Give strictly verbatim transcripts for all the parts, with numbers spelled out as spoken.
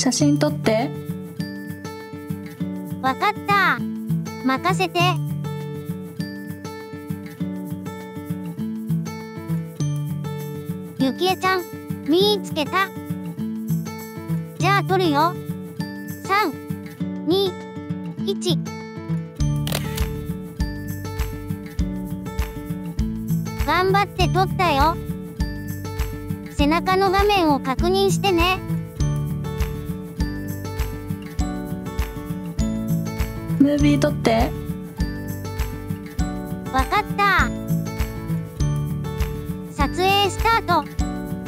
写真撮って。 わかった。任せて。ゆきえちゃん、見つけた。じゃあ撮るよ。さん、に、いち。頑張って撮ったよ。背中の画面を確認してね。 ムービー撮って。 わかった。撮影スタート。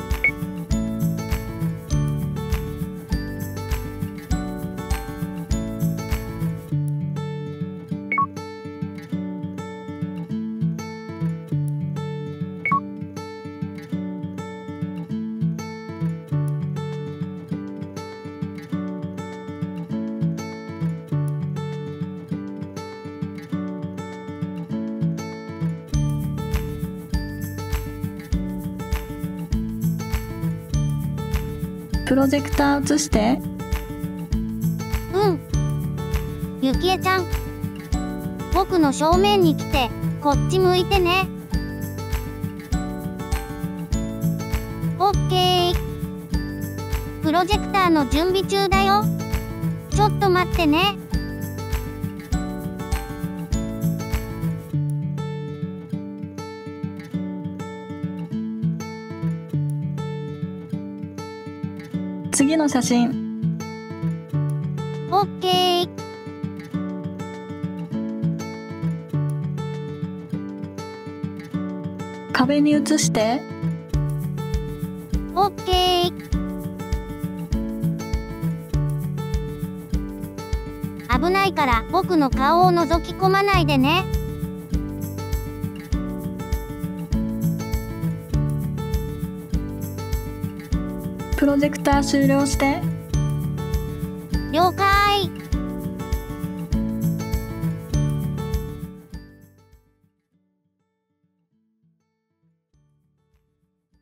プロジェクター映して。 うん。ゆきえちゃん、僕の正面に来て、こっち向いてね。オッケー。プロジェクターの準備中だよ。ちょっと待ってね。 次の写真。 オッケー。 壁に映して。 オッケー。危ないから僕の顔を覗き込まないでね。 プロジェクター終了して。 了解。